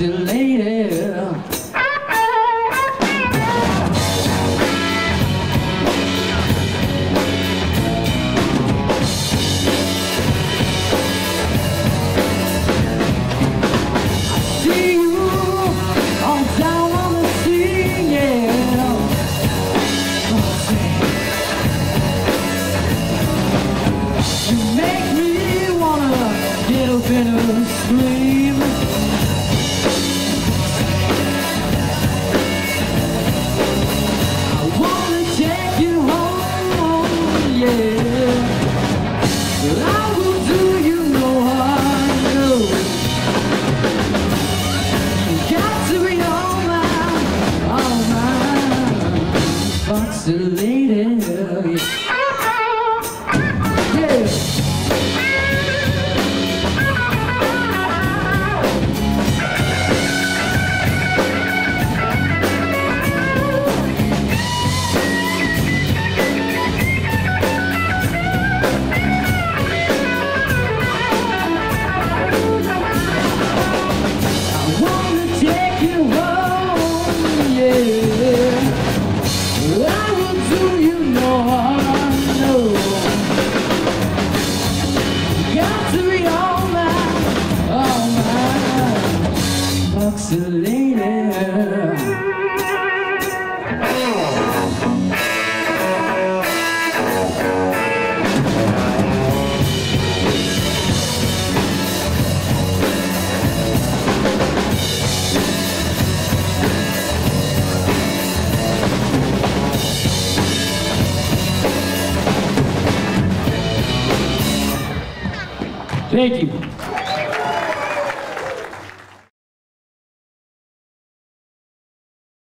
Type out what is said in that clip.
Foxy lady. Scream. I wanna take you home, yeah, but I will do you no harm, no. You got to be all mine, Foxy lady, yeah. Foxy lady. Thank you.